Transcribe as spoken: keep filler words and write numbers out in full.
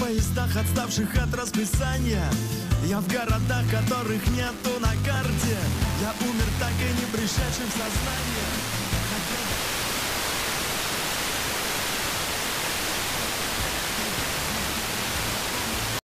поездах, отставших от расписания. Я в городах, которых нету на карте. Я умер, так и не пришедший в сознание.